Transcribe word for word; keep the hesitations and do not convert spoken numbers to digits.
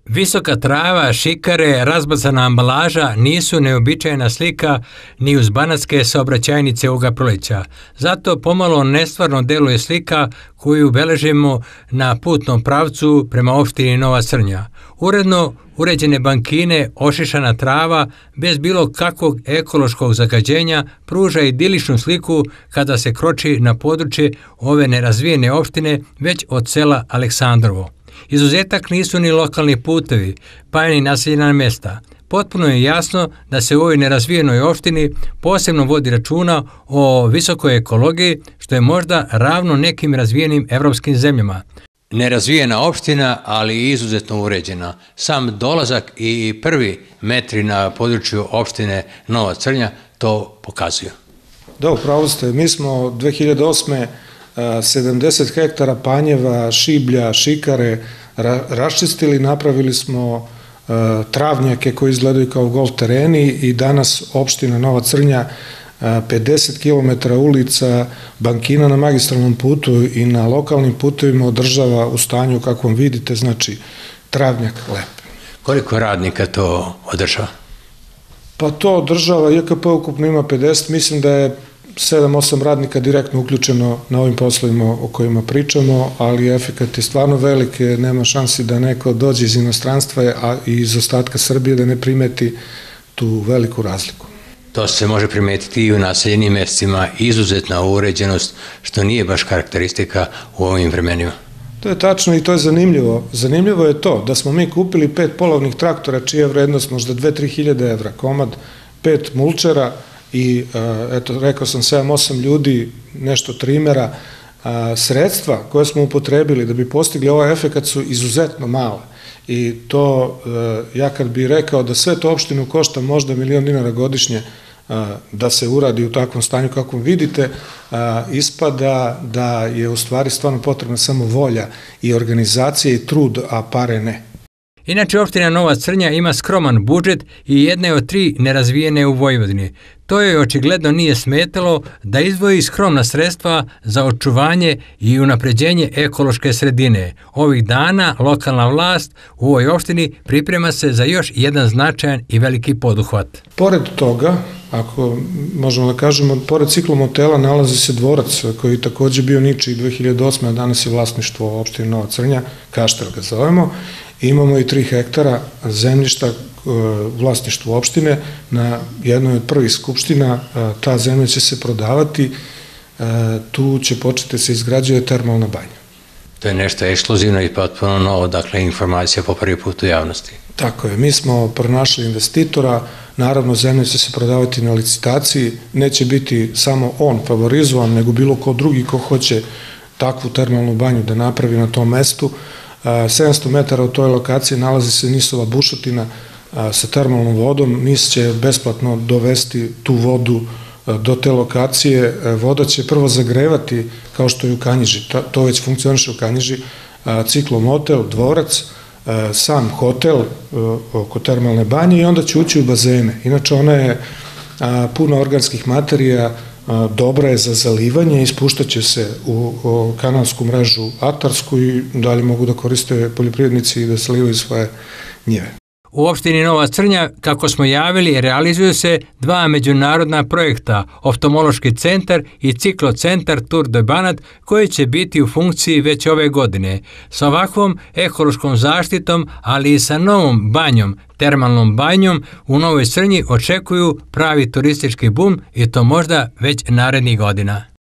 Visoka trava, šikare, razbacana ambalaža nisu neobičajna slika ni uz banatske saobraćajnice ovoga proleća. Zato pomalo nestvarno deluje slika koju beležimo na putnom pravcu prema opštini Nova Crnja. Uredno uređene bankine, ošišana trava, bez bilo kakvog ekološkog zagađenja, pruža idiličnu sliku kada se kroči na područje ove nerazvijene opštine već od sela Aleksandrovo. Izuzetak nisu ni lokalni putevi, pa ni naseljena mesta. Potpuno je jasno da se u ovoj nerazvijenoj opštini posebno vodi računa o visokoj ekologiji, što je možda ravno nekim razvijenim evropskim zemljama. Nerazvijena opština, ali i izuzetno uređena. Sam dolazak i prvi metri na području opštine Nova Crnja to pokazuju. Da, upravo ste. Mi smo dve hiljade osme sedamdeset hektara panjeva, šiblja, šikare raščistili, napravili smo travnjake koji izgledaju kao golf tereni i danas opština Nova Crnja pedeset kilometara ulica, bankina na magistralnom putu i na lokalnim putevima održava u stanju kakvom vidite, znači travnjak lep. Koliko radnika to održava? Pa to održava, I K P ukupno ima pedeset, mislim da je sedam osam radnika direktno uključeno na ovim poslovima o kojima pričamo, ali efekat je stvarno velik, nema šansi da neko dođe iz inostranstva a i iz ostatka Srbije da ne primeti tu veliku razliku. To se može primetiti i u naseljenim mestima, izuzetna uređenost, što nije baš karakteristika u ovim vremenima. To je tačno I to je zanimljivo. Zanimljivo je to da smo mi kupili pet polovnih traktora čija je vrednost možda dve do tri hiljade evra, komad, pet mulčera i, eto, rekao sam sedam osam ljudi, nešto trimera. Sredstva koje smo upotrebili da bi postigli ovaj efekat su izuzetno male. I to, ja kad bih rekao da sve to opštinu košta možda milion dinara godišnje da se uradi u takvom stanju kakvom vidite, ispada da je u stvari stvarno potrebna samo volja i organizacija i trud, a pare ne. Inače, opština Nova Crnja ima skroman budžet I jedna je od tri nerazvijene u Vojvodini. To joj očigledno nije smetalo da izdvoji skromna sredstva za očuvanje I unapređenje ekološke sredine. Ovih dana lokalna vlast u ovoj opštini priprema se za još jedan značajan I veliki poduhvat. Pored toga, ako možemo da kažemo, pored ciklomotela nalazi se dvorac koji je takođe bio ničiji dve hiljade osme, a danas je vlasništvo opštine Nova Crnja, Kaštel ga zovemo. Imamo I tri hektara zemljišta u vlasništvu opštine. Na jednoj od prvih skupština ta zemlja će se prodavati, tu će početi da se izgrađuje termalna banja. To je nešto ekskluzivno I potpuno novo, dakle informacija po prvi put u javnosti. Tako je, mi smo pronašli investitora, naravno zemlja će se prodavati na licitaciji, neće biti samo on favorizovan, nego bilo ko drugi ko hoće takvu termalnu banju da napravi na tom mestu. sedamsto metara od toj lokaciji nalazi se Nisova bušotina sa termalnom vodom. Nis će besplatno dovesti tu vodu do te lokacije. Voda će prvo zagrevati, kao što je u Kanjiži, to već funkcioniše u Kanjiži, ciklomotel, dvorac, sam hotel oko termalne banje I onda će ući u bazene. Inače, ona je puna organskih materija, dobra je za zalivanje, ispuštaće se u kanalsku mrežu atarsku I dalje mogu da koriste poljoprivrednici I da salivaju svoje njive. U opštini Nova Crnja, kako smo javili, realizuju se dva međunarodna projekta, oftalmološki centar I ciklocentar Tour de Banat, koji će biti u funkciji već ove godine. Sa ovakvom ekološkom zaštitom, ali I sa novom banjom, termalnom banjom, u Novoj Crnji očekuju pravi turistički bum I to možda već narednih godina.